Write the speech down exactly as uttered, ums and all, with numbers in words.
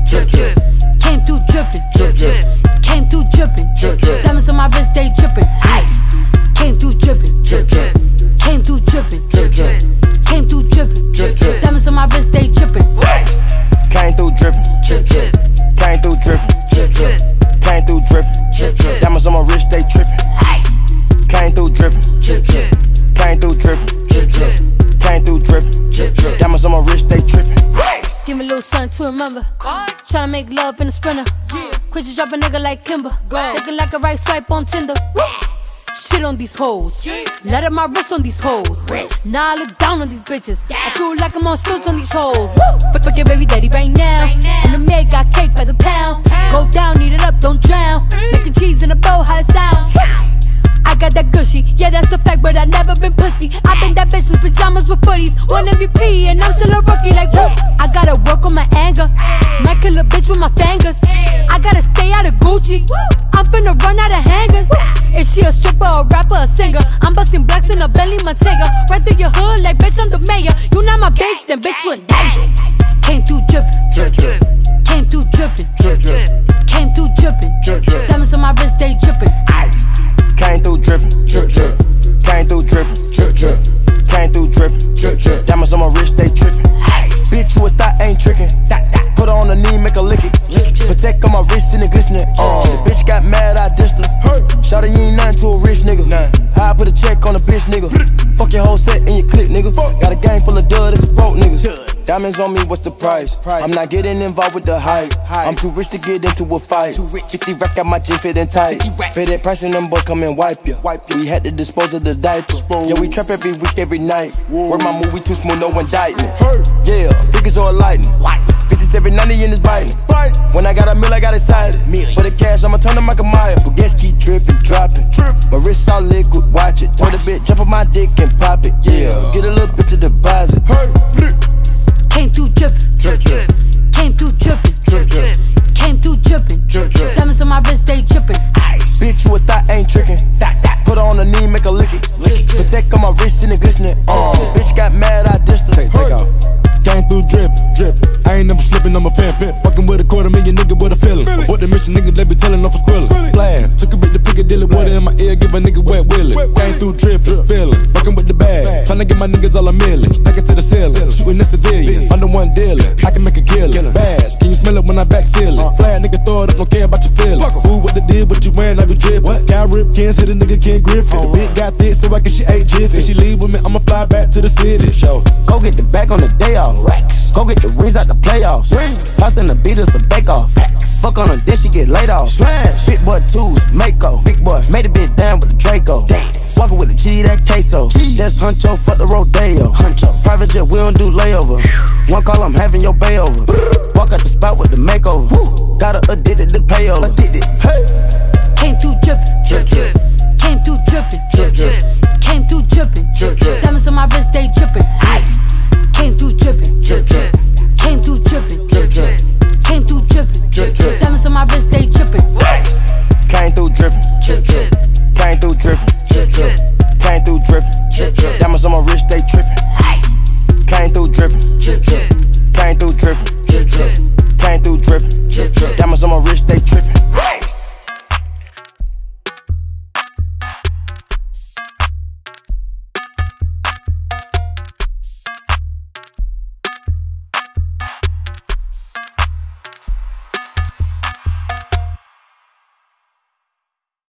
drip, drip. Came through dripping, drip, drip. Came through dripping, drip, drip. Diamonds on my wrist, they dripping. Ice. Came through dripping, drip, drip. Came through dripping, drip, drip. Came through dripping, drip, drip. Diamonds on my wrist, they dripping. Ice. Came through dripping, drip, drip. Came through dripping, drip, drip. Came through dripping, drip, drip. Diamonds on my wrist, they dripping. Ice. Came through dripping, drip, drip. Came through dripping, drip, drip. Came through dripping, drip, drip. Diamonds on my wrist, they dripping. Give me a little something to remember. Tryna make love in a sprinter. Quit you drop a nigga like Kimber. Looking like a right swipe on Tinder. Shit on these hoes. Let up my wrist on these hoes. Now I look down on these bitches. I feel like I'm on stilts on these hoes. Fuck, fuck your baby daddy right now. And the maid got cake by the pound. Go down, eat it up, don't drown. Making cheese in a bow, how it sound. I got that gushy, yeah that's a fact, but I never been pussy. I been that bitch with pajamas with footies. One M V P and I'm still a rookie like whoop. I gotta work on my anger. Might kill a bitch with my fingers. I gotta stay out of Gucci. I'm finna run out of hangers. Is she a stripper, a rapper, a singer? I'm busting blacks in a Bentley Montega. Right through your hood like bitch I'm the mayor. You not my bitch, then bitch you in danger. Came through drippin', drip, drip. Came through drippin', drip, drip. Came through drippin', drip, drip. Diamonds on my wrist, they drippin'. Ice. Came through dripping, drip, drip. Came through dripping, drip, drip. Came through dripping, drip, drip. Diamonds on my wrist, they dripping. Ice. Bitch, you a thought ain't tricking. Put her on the knee, make her lick it. Protect on my wrist and it glistening. Uh, the bitch got mad, I dissed her. Shawty, you ain't nothing to a rich nigga. How I put a check on a bitch nigga. Fuck your whole set and your clique, nigga. Got a gang full of dud, it's a broke niggas. Diamonds on me, what's the price? I'm not getting involved with the hype. I'm too rich to get into a fight. fifty racks got my jeans fitting tight. Pay that price and them boys come and wipe ya. We had to dispose of the diaper. Yeah, we trap every week, every night. Work my movie too smooth, no indictment. Yeah, figures or lightning. fifty-seven ninety in his biting. When I got a mill, I got excited. For the cash, I'ma turn them like a Maya. But gas keep dripping, dropping. My wrist all liquid, watch it. Told a bitch, jump on my dick and pop it. Yeah, get a little bit to deposit. Came through drippin', drip, drip. Came through drippin', drip, drip. Came through drippin', drip, drip. Diamonds on my wrist, they drippin'. Ice. Bitch, you a thought ain't tricking. Put her on the knee, make her lick it. Protect on my wrist and it glistening. Uh, the bitch got mad, I dissed her. Take, take off. Came through drip, drip. I ain't never slipping, I'm a fan. Fucking with a quarter million nigga with a feeling. What the mission nigga, they be telling off a squilling. Splash, took a bit to Piccadilly, water in my ear, give a nigga wet willy. Came through drip, just spilling. Fucking with the bag, tryna get my niggas all a million. Stack it to the ceiling, shooting the civilians. I'm the one dealing, I can make a killing. Bash, can you smell it when I back ceiling? Fly nigga, throw it up, don't care about your feelings. Who what the deal, what you wearing, I be drippin'. Cow rip, can't say the nigga can't grip it. The bitch got thick, so I can she ate jiffy. If she leave with me, I'ma fly back to the city. Show. Go get the back on the day off. Racks. Go get the rings out the playoffs. Rings. Pass in the beat us a bake off. Facts. Fuck on her, then she get laid off. Smash. Big boy twos, Mako. Big boy made a bit down with the Draco. Dance. Walking with the G, that queso. G. That's Huncho, fuck the Rodeo. Huncho. Private jet, we don't do layover. One call, I'm having your bay over. Walk out the spot with the makeover. Woo. Got her addicted to payover. Addicted. Hey. Came through drippin', drip, drip. Came through drippin', drip, drip. Came through drippin', drip, drip. Diamonds on my wrist, they drippin'. Ice. Came through drippin', drip, drip. Came through drippin', drip, drip. Came through drippin', drip, drip. Diamonds on my wrist, they drippin'. Ice. Came through dripping, drip, drip. Came through dripping, drip, drip. Came through dripping, drip, drip. Diamonds on my wrist, they tripping. Ice. Came through dripping, drip, drip. Came through dripping, drip, drip. Came through dripping, drip, drip. Diamonds on my wrist, they tripping.